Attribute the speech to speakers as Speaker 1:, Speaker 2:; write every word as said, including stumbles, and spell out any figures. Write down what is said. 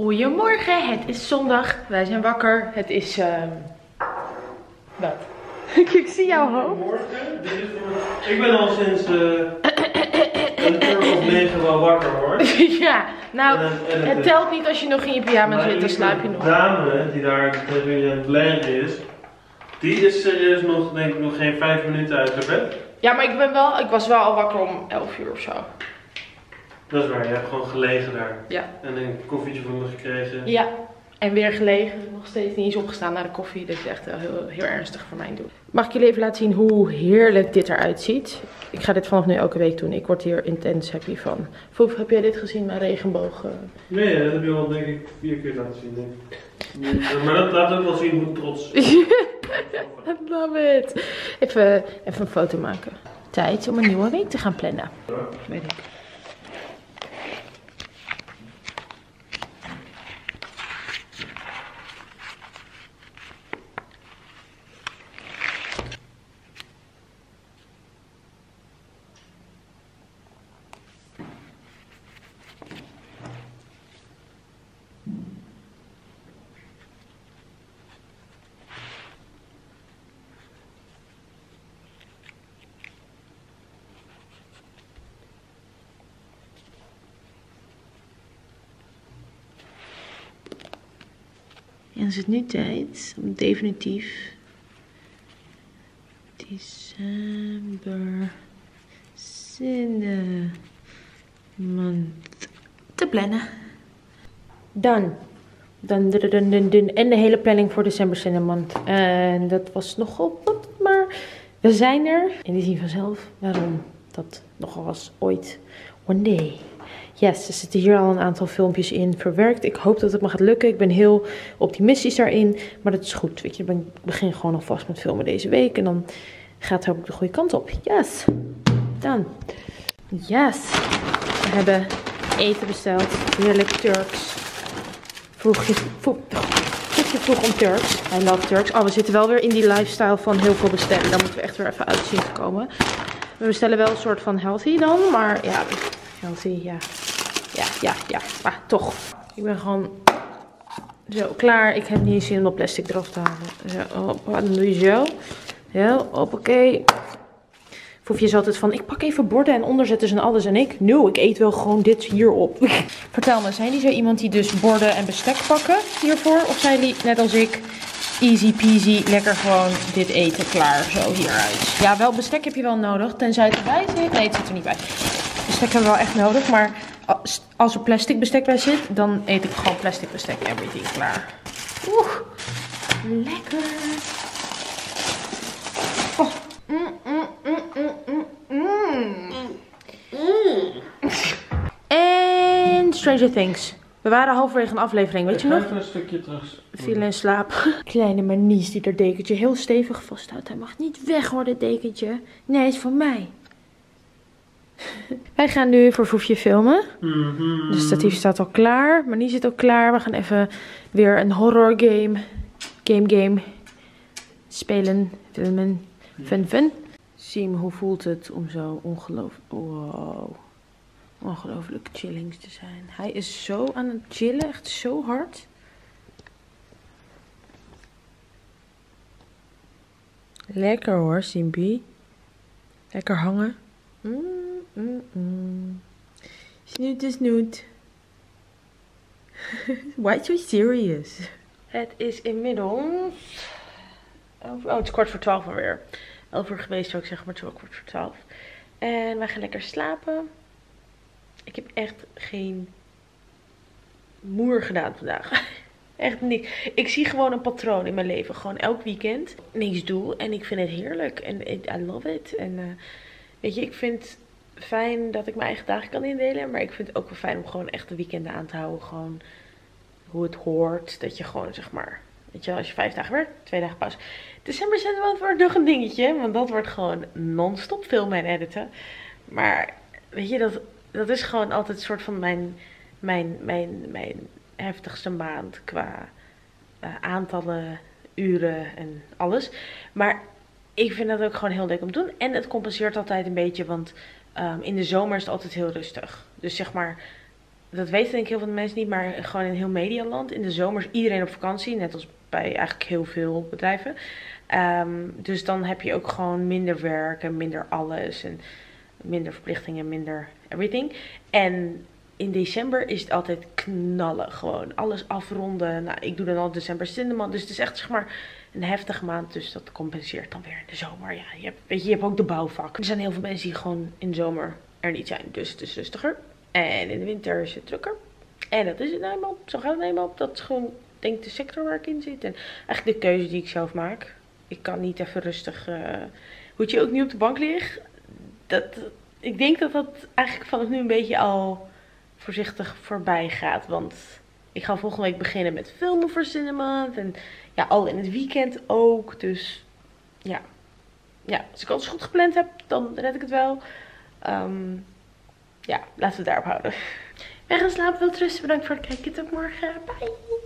Speaker 1: Goedemorgen, het is zondag. Wij zijn wakker. Het is... Uh... Wat? Ik zie jouw hoofd.
Speaker 2: Goedemorgen. Dit is voor... Ik ben al sinds uh, een uur of negen wel wakker hoor.
Speaker 1: Ja, nou, en, en het, het telt niet als je nog in je pyjama zit, dan slaap je nog.
Speaker 2: De dame die daar tegen aan het leren is, die is serieus nog, denk ik, nog geen vijf minuten uit haar bed.
Speaker 1: Ja, maar ik ben wel, ik was wel al wakker om elf uur of zo.
Speaker 2: Dat is waar, je hebt gewoon gelegen daar.
Speaker 1: Ja.
Speaker 2: En een koffietje van me gekregen.
Speaker 1: Ja, en weer gelegen. Nog steeds niet eens opgestaan naar de koffie. Dit is echt heel, heel ernstig voor mijn doen. Mag ik jullie even laten zien hoe heerlijk dit eruit ziet? Ik ga dit vanaf nu elke week doen. Ik word hier intens happy van. Foef, heb jij dit gezien, mijn regenboog?
Speaker 2: Nee, dat heb je al denk ik vier keer laten zien. Denk ik. Maar dat laat ook wel zien hoe trots. I
Speaker 1: love it. Even, even een foto maken. Tijd om een nieuwe week te gaan plannen.
Speaker 2: Ja.
Speaker 1: Weet ik. En dan is het nu tijd om definitief december cinnamon te plannen. Dan. Dan, dan, dan, dan, dan. En de hele planning voor december cinnamon. En dat was nogal wat, maar we zijn er. En die zien vanzelf waarom dat nogal was ooit. One day. Yes, er zitten hier al een aantal filmpjes in verwerkt. Ik hoop dat het me gaat lukken. Ik ben heel optimistisch daarin. Maar dat is goed. Weet je, ik begin gewoon alvast met filmen deze week. En dan gaat het hopelijk de goede kant op. Yes. Dan. Yes. We hebben eten besteld. Heerlijk Turks. Vroeg je, vroeg, vroeg je vroeg om Turks. I love Turks. Oh, we zitten wel weer in die lifestyle van heel veel bestellen. Daar moeten we echt weer even uit zien te komen. We bestellen wel een soort van healthy dan. Maar ja... Healthy, ja. Ja, ja, ja. Maar toch. Ik ben gewoon zo klaar. Ik heb niet eens zin om dat plastic eraf te halen. Zo, hoppa, dan doe je zo. Ja, hoppakee. Foefje is altijd van, ik pak even borden en onderzetters en alles. En ik, no, ik eet wel gewoon dit hierop. Vertel me, zijn jullie zo iemand die dus borden en bestek pakken hiervoor? Of zijn jullie, net als ik, easy peasy, lekker gewoon dit eten klaar, zo hieruit? Ja, wel bestek heb je wel nodig, tenzij het erbij zit. Nee, het zit er niet bij. Bestek hebben we wel echt nodig, maar als er plastic bestek bij zit, dan eet ik gewoon plastic bestek. Everything klaar. Oeh, lekker. Oh. Mm, mm, mm, mm, mm, mm. En Stranger Things. We waren halverwege een aflevering, weet je nog?
Speaker 2: Even een stukje terug.
Speaker 1: Viel in slaap. Kleine Manies die dat dekentje heel stevig vasthoudt. Hij mag niet weg hoor, dit dekentje. Nee, het is voor mij. Wij gaan nu voor Foefje filmen.
Speaker 2: Mm-hmm.
Speaker 1: De statief staat al klaar. Manies zit al klaar. We gaan even weer een horror game. Game game. Spelen. Filmen. Fun fun. Siem, hoe voelt het om zo ongelooflijk... Wow. Ongelooflijk chillings te zijn. Hij is zo aan het chillen. Echt zo hard. Lekker hoor, Simpie. Lekker hangen. Mm, mm, mm. Snoet is snoet. Why so serious? Het is inmiddels... Oh, het is kwart voor twaalf alweer. Elf uur geweest zou ik zeggen, maar het is wel kwart voor twaalf. En wij gaan lekker slapen. Ik heb echt geen moer gedaan vandaag. Echt niks. Ik zie gewoon een patroon in mijn leven. Gewoon elk weekend niks doe. En ik vind het heerlijk. En I love it. En uh, weet je, ik vind het fijn dat ik mijn eigen dagen kan indelen. Maar ik vind het ook wel fijn om gewoon echt de weekenden aan te houden. Gewoon hoe het hoort. Dat je gewoon zeg maar... Weet je wel, als je vijf dagen werkt, twee dagen pauze. December zetten wordt nog een dingetje. Want dat wordt gewoon non-stop filmen en editen. Maar weet je, dat, dat is gewoon altijd een soort van mijn, mijn, mijn, mijn heftigste maand. Qua uh, aantallen, uren en alles. Maar ik vind dat ook gewoon heel leuk om te doen. En het compenseert altijd een beetje. Want um, in de zomer is het altijd heel rustig. Dus zeg maar... dat weten denk ik heel veel mensen niet, maar gewoon in heel Medialand. In de zomer is iedereen op vakantie, net als bij eigenlijk heel veel bedrijven. Um, dus dan heb je ook gewoon minder werk en minder alles en minder verplichtingen, minder everything. En in december is het altijd knallen, gewoon alles afronden. Nou, ik doe dan al december Cinema, dus het is echt zeg maar een heftige maand, dus dat compenseert dan weer in de zomer. Ja, je hebt, weet je, je hebt ook de bouwvak. Er zijn heel veel mensen die gewoon in de zomer er niet zijn, dus het is rustiger. En in de winter is het drukker. En dat is het nou eenmaal. Zo gaat het nou eenmaal. Dat is gewoon, denk ik, de sector waar ik in zit. En eigenlijk de keuze die ik zelf maak. Ik kan niet even rustig, uh, hoe je ook niet op de bank ligt. Dat, ik denk dat dat eigenlijk vanaf nu een beetje al voorzichtig voorbij gaat. Want ik ga volgende week beginnen met filmen voor Cinema. En ja, al in het weekend ook. Dus ja, ja als ik alles goed gepland heb, dan red ik het wel. Um, ja, laten we het daarop houden. Wij gaan slapen, wel rusten. Bedankt voor het kijken. Tot morgen. Bye.